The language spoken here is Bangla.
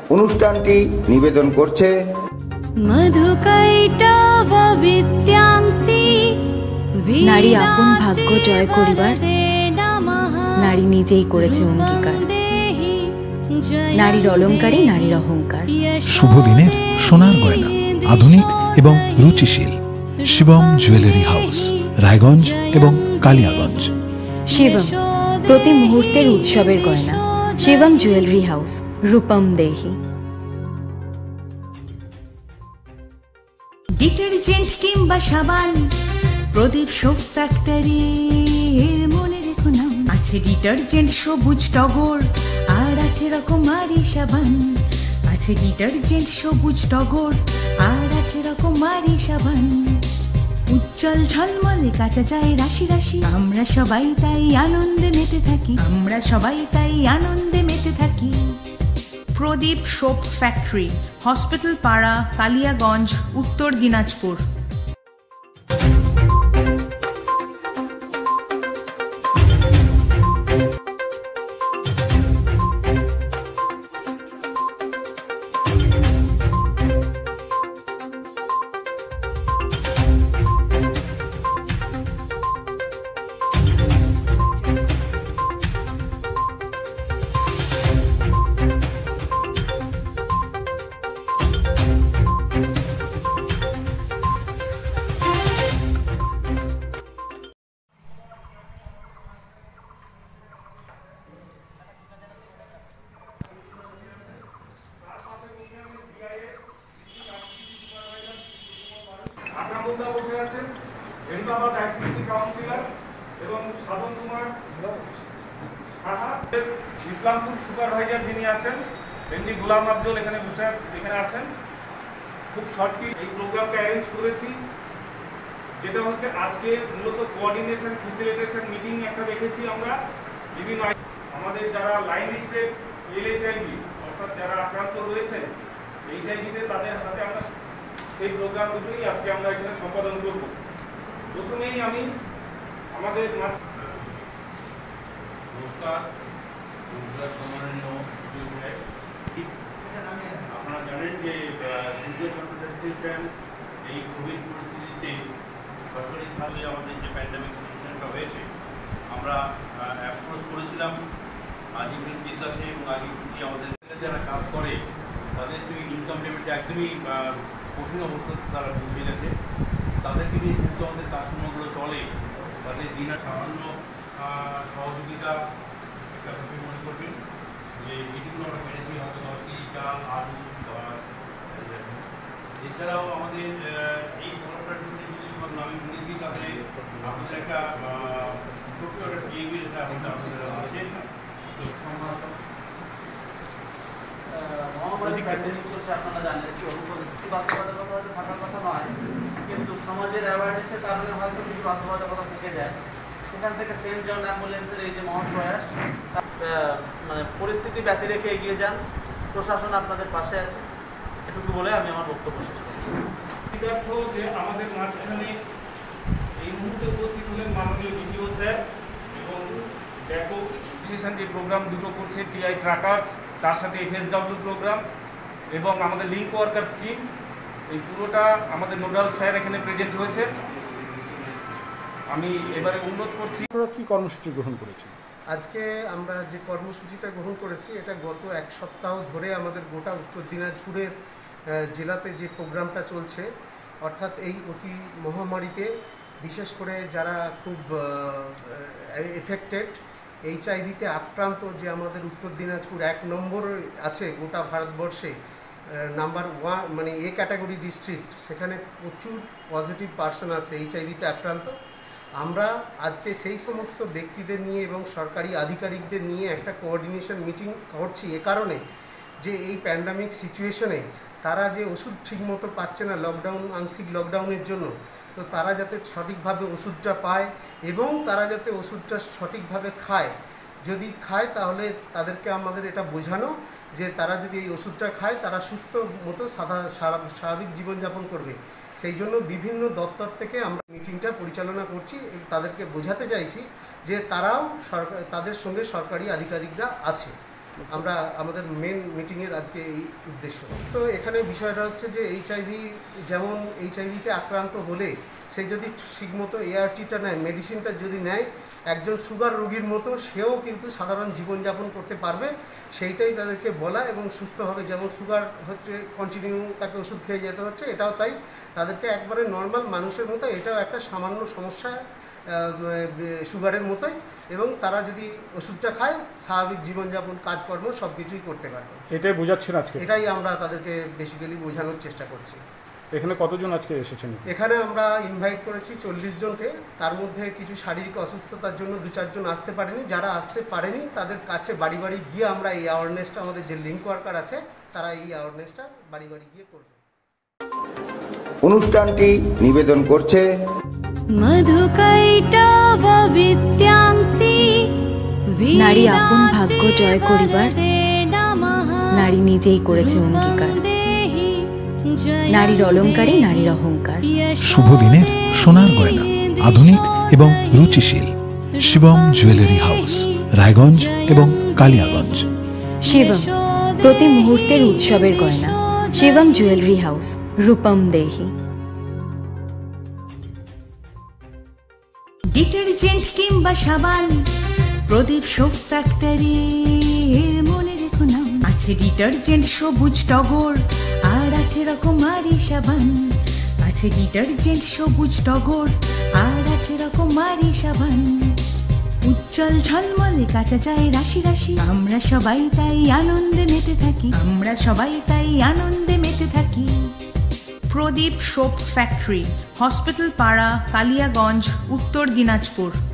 অনুষ্ঠানটি নিবেদন করছে নারী আপন ভাগ্য জয় করিবার নারী নিজেই করেছে অঙ্গীকার। নারীর অলঙ্কারই নারীর অহংকার। শুভ দিনের সোনার গয়না, আধুনিক এবং রুচিশীল। শিবম জুয়েলারি হাউস, রায়গঞ্জ এবং কালিয়াগঞ্জ। শিবম, প্রতি মুহূর্তের উৎসবের গয়না। শিবম জুয়েলারি হাউস, রূপম দেহি। ডিটারজেন্ট কিংবা সাবান, প্রদীপ সোপ ফ্যাক্টরি মনে রেখো নাম। আছে ডিটারজেন্ট সবুজ টগর, আর আছে রকমারি সাবান। আছে ডিটারজেন্ট সবুজ টগর, আর আছে রকমারি সাবান। উজ্জ্বল ঝলমলে কাচা যায় রাশি রাশি। আমরা সবাই তাই আনন্দে মেতে থাকি। আমরা সবাই তাই আনন্দে মেতে থাকি। প্রদীপ সোপ ফ্যাক্টরি, হসপিটাল পাড়া, কালিয়াগঞ্জ, উত্তর দিনাজপুর। বসে আছেন এমদাবাদ আইসিসি কাউন্সিলর এবং সাধন কুমার সাহা, ইসলামপুর সুপারভাইজার যিনি আছেন এমডি গোলাম আফজল এখানে বসে আছেন। খুব শর্টলি এই প্রোগ্রামটা অ্যারেঞ্জ করেছি, যেটা হচ্ছে আজকে মূলত কোঅর্ডিনেশন ফেসিলিটেশন মিটিং একটা রেখেছি আমরা। বিভিন্ন আমাদের যারা লাইন লিস্টে এলএইচআইভি অর্থাৎ যারা আক্রান্ত রয়েছেন এইচআইভিতে, তাদের হাতে আমরা সেই প্রোগ্রাম দুটোই আজকে আমরা এখানে সম্পাদন করব। প্রথমেই আমি আমাদের নমস্কার, আপনারা জানেন যে এই কোভিড পরিস্থিতিতে সরকারিভাবে আমাদের যে প্যান্ডামিক সিচুয়েশনটা হয়েছে, আমরা অ্যাপ্রোচ করেছিলাম আজিমুদ্দিন বিদ্যাসে এবং আজিমুদ্দিন আমাদের যারা কাজ করে তাদের ইনকাম পেমেন্ট একদমই কঠিন অবস্থাতে তারা পৌঁছে গেছে। তাদেরকে নিয়ে যেহেতু আমাদের কাজকর্মগুলো চলে, তাদের দিনের সামান্য সহযোগিতা একটা মনে করবেন যে যেটুকু আমরা পেরেছি হয়তো 10 কেজি চাল, আলু। এছাড়াও আমাদের এই কর্পোরেটগুলি যদি আমি শুনেছি তাতে আমাদের একটা ছোট্ট একটা টিভি যেটা আমাদের আছে। মহামারী প্যান্ডেমিক চলছে, আপনারা জানেন কি বাধ্যবাধকতা থাকার কথা নয়, কিন্তু সমাজের অ্যাওয়ারনেসের কারণে হয়তো কিছু বাধ্যবাধকতা থেকে যায়। সেখান থেকে সেন্ট জন অ্যাম্বুলেন্সের এই যে মহৎ প্রয়াস, মানে পরিস্থিতি ব্যতি রেখে এগিয়ে যান। প্রশাসন আপনাদের পাশে আছে, এটুকু বলে আমি আমার বক্তব্য শেষ করছি। যে আমাদের মাঝখানে এই মুহূর্তে উপস্থিত হলেন মাননীয় ডিটিও স্যার এবং ব্যাপক সেশন যে প্রোগ্রাম দুটো করছে টিআই ট্রাকার্স, তার সাথে এফএসডব্লিউ প্রোগ্রাম এবং আমাদের লিঙ্ক ওয়ার্কার স্কিম, এই পুরোটা আমাদের নোডাল স্যার এখানে প্রেজেন্ট হয়েছে। আমি এবারে অনুরোধ করছি, আপনারা কী কর্মসূচি গ্রহণ করেছেন? আজকে আমরা যে কর্মসূচিটা গ্রহণ করেছি এটা গত এক সপ্তাহ ধরে আমাদের গোটা উত্তর দিনাজপুরের জেলাতে যে প্রোগ্রামটা চলছে, অর্থাৎ এই অতি মহামারীতে বিশেষ করে যারা খুব এফেক্টেড, এইচআইভিতে আক্রান্ত, যে আমাদের উত্তর দিনাজপুর 1 নম্বরে আছে গোটা ভারতবর্ষে, নাম্বার 1 মানে এ ক্যাটাগরি ডিস্ট্রিক্ট, সেখানে প্রচুর পজিটিভ পার্সন আছে এইচআইভিতে আক্রান্ত। আমরা আজকে সেই সমস্ত ব্যক্তিদের নিয়ে এবং সরকারি আধিকারিকদের নিয়ে একটা কোঅর্ডিনেশন মিটিং করছি এ কারণে যে এই প্যান্ডামিক সিচুয়েশনে তারা যে ওষুধ ঠিকমতো পাচ্ছে না লকডাউন, আংশিক লকডাউনের জন্য, তো তারা যাতে সঠিকভাবে ওষুধটা পায় এবং তারা যাতে ওষুধটা সঠিকভাবে খায়। যদি খায় তাহলে তাদেরকে আমাদের এটা বোঝানো যে তারা যদি এই ওষুধটা খায় তারা সুস্থ মতো স্বাভাবিক জীবনযাপন করবে। সেই জন্য বিভিন্ন দপ্তর থেকে আমরা মিটিংটা পরিচালনা করছি, তাদেরকে বোঝাতে চাইছি যে তারাও তাদের সঙ্গে সরকারি আধিকারিকরা আছে। আমরা আমাদের মেন মিটিংয়ের আজকে এই উদ্দেশ্য। তো এখানে বিষয়টা হচ্ছে যে যেমন এইচআইভিকে আক্রান্ত হলে সে যদি ঠিকমতো এআরটিটা নেয়, মেডিসিনটা যদি নেয়, একজন সুগার রোগীর মতো সেও কিন্তু সাধারণ জীবনযাপন করতে পারবে, সেইটাই তাদেরকে বলা। এবং সুস্থভাবে, যেমন সুগার হচ্ছে কন্টিনিউ তাকে ওষুধ খেয়ে যেতে হচ্ছে, এটাও তাই, তাদেরকে একবারে নর্মাল মানুষের মতো, এটাও একটা সামান্য সমস্যা সুগারের মতোই, এবং তারা যদি ওষুধটা খায় স্বাভাবিক জীবনযাপন, কাজকর্ম সব কিছুই করতে পারবে। এটাই বোঝাচ্ছেন আজকে? এটাই আমরা তাদেরকে বেসিক্যালি বোঝানোর চেষ্টা করছি। এখানে কতজন আজকে এসেছেন? এখানে আমরা ইনভাইট করেছি 40 জনকে, তার মধ্যে কিছু শারীরিক অসুস্থতার জন্য 2-4 জন আসতে পারেনি। যারা আসতে পারেনি তাদের কাছে বাড়ি বাড়ি গিয়ে আমরা এই অ্যাওয়ারনেসটা, আমাদের যে লিঙ্ক ওয়ার্কার আছে তারা এই অ্যাওয়ারনেসটা বাড়ি বাড়ি গিয়ে করবে। অনুষ্ঠানটি নিবেদন করছে নারী আপন ভাগ্য জয় করিবার নারী নিজেই করেছে অঙ্গীকার। নারীর অলঙ্কারই নারীর অহংকার। শুভ দিনের সোনার গয়না, আধুনিক এবং রুচিশীল। শিবম জুয়েলারি হাউস, রায়গঞ্জ এবং কালিয়াগঞ্জ। শিবম, প্রতি মুহূর্তের উৎসবের গয়না। শিবম জুয়েলারি হাউস, রূপম দেহি। ডিটারজেন্ট কিংবা সাবান, প্রদীপ সোপ ফ্যাক্টরির মনে রেখো নাম। আছে ডিটারজেন্ট সবুজ টগর, আর আছে রকমারি সাবান। আছে ডিটারজেন্ট সবুজ টগর, আর আছে রকমারি সাবান। উজ্জ্বল ঝলমলে কাঁচা চায় রাশি রাশি, আমরা সবাই তাই আনন্দে মেতে থাকি, আমরা সবাই তাই আনন্দে মেতে থাকি। প্রদীপ সোপ ফ্যাক্টরি, হসপিটাল পাড়া, কালিয়াগঞ্জ, উত্তর দিনাজপুর।